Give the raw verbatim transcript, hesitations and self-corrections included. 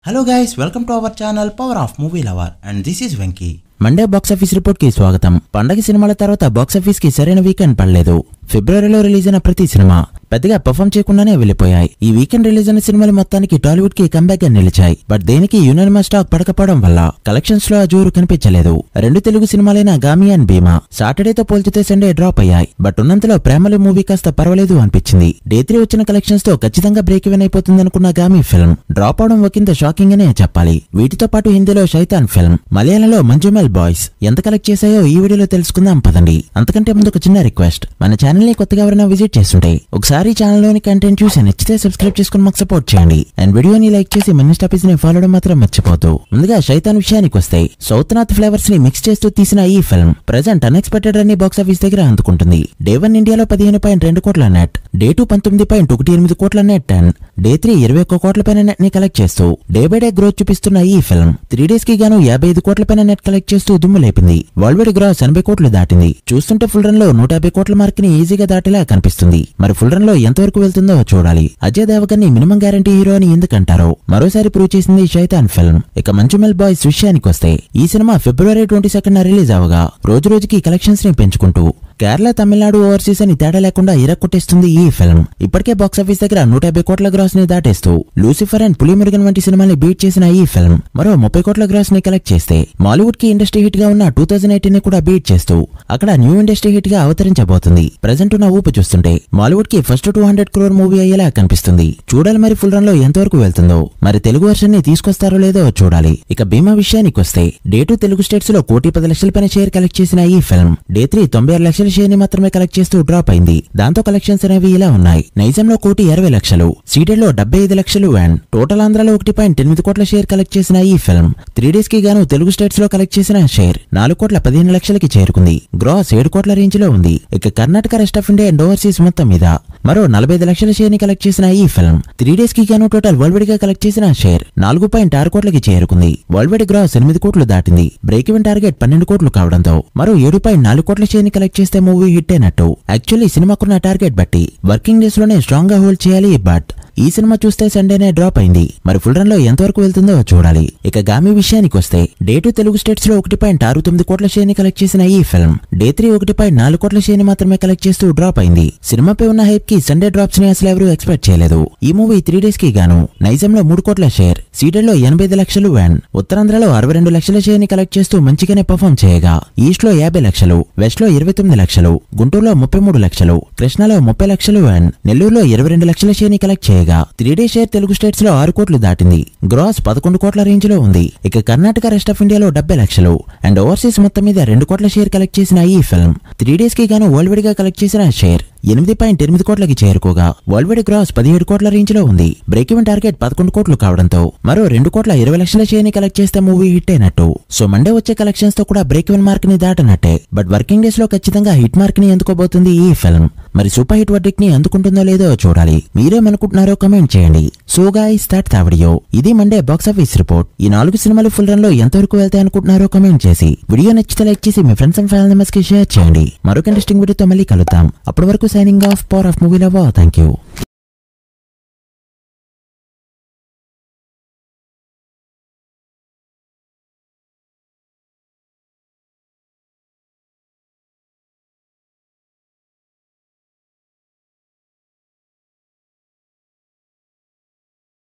Hello guys, welcome to our channel Power of Movie Lover and this is Venky. Monday box office report కి స్వాగతం. పండగ సినిమాల తర్వాత box office కి సరైన వీకెండ్ పడలేదు. ఫిబ్రవరిలో రిలీజ్ అయిన ప్రతి సినిమా పెద్దగా పర్ఫామ్ చేయకుండానే వెళ్లిపోయాయి. ఈ వీకెండ్ రిలీజ్ అయిన సినిమాలు మొత్తానికి టాలీవుడ్ కి కంబ్యాక్ గా నిలిచాయి. బట్ దేనికి యునానిమస్ టాక్ పడకపోవడం వల్ల కలెక్షన్స్ లో ఆ జోరు కనిపించలేదు. రెండు తెలుగు సినిమాలైన గామి అండ్ భీమా సాటర్డేతో పోల్చితే సండే డ్రాప్ అయ్యాయి. బట్ ఉన్నంతలో ప్రేమలు మూవీ కాస్త పర్వాలేదు అనిపించింది. డే త్రీ వచ్చిన కలెక్షన్స్ తో ఖచ్చితంగా బ్రేక్ ఈవెన్ అయిపోతుంది అనుకున్న గామి ఫిల్మ్ డ్రాప్ అవడం ఒకంత షాకింగ్ అనే చెప్పాలి. వీటితో పాటు హిందీలో శైతాన్ ఫిల్మ్, మలయాళంలో మంజుమల్ బాయ్స్ ఎంత కలెక్ట్ చేశాయో ఈ వీడియోలో తెలుసుకుందాం పదండి. అంతకంటే ముందు ఒక చిన్న రిక్వెస్ట్, మన ఛానల్ ని కొత్తగా ఎవరైనా విజిట్ చేస్తుంటే ఒకసారి ఛానల్ లోని కంటెంట్ చూసి నచ్చితే సబ్స్క్రైబ్ చేసుకుని మాకు సపోర్ట్ చేయండి. అండ్ వీడియోని లైక్ చేసి మన టాపిక్స్ ని ఫాలో అవడం మాత్రం మర్చిపోతూ. ముందుగా శైతాన్ విషయానికి వస్తే సౌత్ నార్త్ ఫ్లేవర్స్ ని మిక్స్ చేస్తూ తీసిన ఈ ఫిల్మ్ ప్రెజెంట్ అన్ఎక్స్పెక్టెడ్ అని బాక్స్ ఆఫీస్ దగ్గర అందుకుంటుంది. డే వన్ ఇండియాలో పదిహేను పాయింట్ రెండు కోట్ల నెట్, డే టూ పంతొమ్మిది పాయింట్ ఒకటి ఎనిమిది కోట్ల నెట్ అండ్ డే త్రీ ఇరవై ఒక్క కోట్ల పైన నెట్ ని కలెక్ట్ చేస్తూ డే బై డే గ్రోత్ చూపిస్తున్న ఈ ఫిల్మ్ త్రీ డేస్ కి గాను యాభై ఐదు కోట్ల పైన నెట్ కలెక్ట్ చేస్తూ దుమ్ము లేపింది. వరల్డ్ వైడ్ గ్రాస్ ఎనభై కోట్లు దాటింది. చూస్తుంటే ఫుల్ రన్ లో నూట యాభై కోట్ల మార్క్ ని ఈజీగా దాటేలా కనిపిస్తుంది. మరి ఫుల్ రన్ లో ఎంతవరకు వెళ్తుందో చూడాలి. అజయ్ దేవగన్ ని మినిమం గ్యారంటీ హీరో అని ఎందుకంటారో మరోసారి ప్రూవ్ చేసింది శైతాన్ ఫిల్మ్. ఇక మంజుమల్ బాయ్స్ విషయానికి వస్తే ఈ సినిమా ఫిబ్రవరి ట్వంటీ సెకండ్ రిలీజ్ అవగా రోజు రోజుకి కలెక్షన్స్ ని పెంచుకుంటూ కేరళ, తమిళనాడు, ఓవర్సీస్ అని తేడా లేకుండా ఇరక్కొట్టేస్తుంది ఈ ఫిల్మ్. ఇప్పటికే బాక్స్ ఆఫీస్ దగ్గర నూట యాభై కోట్ల గ్రాస్ ని దాటేస్తూ లూసిఫర్ అండ్ పులిమురుగన్ వంటి సినిమాని బీట్ చేసిన ఈ ఫిల్మ్ మరో ముప్పై కోట్ల గ్రాస్ ని కలెక్ట్ చేస్తే మాలీవుడ్ కి ఇండస్ట్రీ హిట్ గా ఉన్న టూ థౌసండ్ ఎయిటీన్ ని కూడా బీట్ చేస్తూ అక్కడ న్యూ ఇండస్ట్రీ హిట్ గా అవతరించబోతుంది. ప్రెజెంట్ ఉన్న ఊపు చూస్తుంటే మాలీవుడ్ కి first two hundred crore movie అయ్యేలా కనిపిస్తుంది. చూడాలి మరి ఫుల్ రన్ లో ఎంతవరకు వెళ్తుందో. మరి తెలుగు వర్షన్ ని తీసుకొస్తారో లేదో చూడాలి. ఇక భీమా విషయానికి వస్తే డే టూ తెలుగు స్టేట్స్ లో కోటి పది లక్షల పైన షేర్ కలెక్ట్ చేసిన ఈ ఫిల్మ్ డే త్రీ తొంభై ఆరు లక్షల షేర్ ని మాత్రమే కలెక్ట్ చేస్తూ డ్రాప్ అయింది. దాంతో కలెక్షన్స్ అనేవి ఇలా ఉన్నాయి. నైజంలో కోటి అరవై లక్షలు, సీడెడ్ లో డెబ్బై ఐదు లక్షలు అండ్ టోటల్ ఆంధ్రాలో ఒకటి పాయింట్ ఎనిమిది కోట్ల షేర్ కలెక్ట్ చేసిన ఈ ఫిల్మ్ త్రీ డేస్ కి గాను తెలుగు స్టేట్స్ లో కలెక్ట్ చేసిన షేర్ నాలుగు కోట్ల పదిహేను లక్షలకి చేరుకుంది. గ్రాస్ ఏడు కోట్ల రేంజ్ లో ఉంది. ఇక Karnataka, rest of India and overseas మొత్తం మీద మరో నలభై ఐదు లక్షల షేర్ ని కలెక్ట్ చేసిన ఈ ఫిల్మ్ త్రీ డేస్ కి గాను టోటల్ వరల్డ్ వైడ్ గా కలెక్ట్ చేసిన షేర్ నాలుగు పాయింట్ ఆరు కోట్లకి చేరుకుంది. వరల్డ్ వైడ్ గ్రాస్ ఎనిమిది కోట్లు దాటింది. బ్రేక్ ఈవెన్ టార్గెట్ పన్నెండు కోట్లు కావడంతో మరో ఏడు పాయింట్ నాలుగు కోట్ల షేర్ ని కలెక్ట్ చేస్తే మూవీ హిట్ అయినట్టు. యాక్చువల్లీ సినిమాకున్న టార్గెట్ బట్టి వర్కింగ్ డేస్ లోనే స్ట్రాంగ్ గా హోల్డ్ చేయాలి. బట్ ఈ సినిమా చూస్తే సండేనే డ్రాప్ అయింది. మరి ఫుల్ రన్ లో ఎంతవరకు వెళ్తుందో చూడాలి. ఇక గామి విషయానికి వస్తే డే టూ తెలుగు స్టేట్స్ లో ఒకటి పాయింట్ ఆరు తొమ్మిది కోట్ల షేర్ ని కలెక్ట్ చేసిన ఈ ఫిల్మ్ డే త్రీ ఒకటి పాయింట్ నాలుగు కోట్ల షేర్ ని మాత్రమే కలెక్ట్ చేస్తూ డ్రాప్ అయింది. సినిమాపై ఉన్న హైప్ కి సండే డ్రాప్స్ ని అసలు ఎవరు ఎక్స్పెక్ట్ చేయలేదు. ఈ మూవీ త్రీ డేస్ కి గాను నైజంలో మూడు కోట్ల షేర్, సీడెడ్ లో ఎనభై ఐదు లక్షలు అండ్ ఉత్తరాంధ్రలో అరవై రెండు లక్షల షేర్ ని కలెక్ట్ చేస్తూ మంచిగానే పర్ఫామ్ చేయగా ఈస్ట్ లో యాభై లక్షలు, వెస్ట్ లో ఇరవై తొమ్మిది లక్షలు, గుంటూరులో ముప్పై మూడు లక్షలు, కృష్ణాలో ముప్పై లక్షలు అండ్ నెల్లూరులో ఇరవై రెండు లక్షల షేర్ ని కలెక్ట్ చేయగా three day share Telugu states లో ఆరు కోట్లు దాటింది. గ్రాస్ పదకొండు కోట్ల రేంజ్ లో ఉంది. ఇక కర్ణాటక, రెస్ట్ ఆఫ్ ఇండియాలో డెబ్బై లక్షలు అండ్ ఓవర్సీస్ మొత్తం మీద రెండు కోట్ల షేర్ కలెక్ట్ చేసిన ఈ ఫిల్మ్ త్రీ డేస్ కి గాను వరల్డ్ వైడ్ గా కలెక్ట్ చేసిన షేర్ ఎనిమిది పాయింట్ ఎనిమిది కోట్లకి చేరుకోగా వరల్డ్ వైడ్ గ్రాస్ పదిహేడు కోట్ల రేంజ్ లో ఉంది. బ్రేక్ ఈవెన్ టార్గెట్ పదకొండు కోట్లు కావడంతో మరో రెండు కోట్ల ఇరవై లక్షల షేర్ ని కలెక్ట్ చేస్తే మూవీ హిట్ అయినట్టు. సో మండే వచ్చే కలెక్షన్స్ తో కూడా బ్రేక్ ఈవెన్ మార్క్ ని దాటనట్టే. బట్ వర్కింగ్ డేస్ లో ఖచ్చితంగా హిట్ మార్క్ ని అందుకోబోతుంది ఈ ఫిల్మ్. మరి సూపర్ హిట్ వర్డిక్ ని అందుకుంటుందో లేదో చూడాలి. మీరేమనుకుంటున్నారో కమెంట్ చేయండి. So guys that's the video. ఇది మండే బాక్స్ ఆఫీస్ రిపోర్ట్. ఈ నాలుగు సినిమాలు ఫుల్ రన్ లో ఎంతవరకు వెళ్తాయి అనుకుంటున్నారో కమెంట్ చేసి వీడియో నచ్చితే లైక్ చేసి మీ ఫ్రెండ్స్ అండ్ ఫ్యామిలీ మెంబర్స్ కి షేర్ చేయండి. మరొక ఇంట్రెస్టింగ్ వీడియోతో మళ్ళీ కలుద్దాం. అప్పటి వరకు signing off, Power of Movie Lover. Thank you.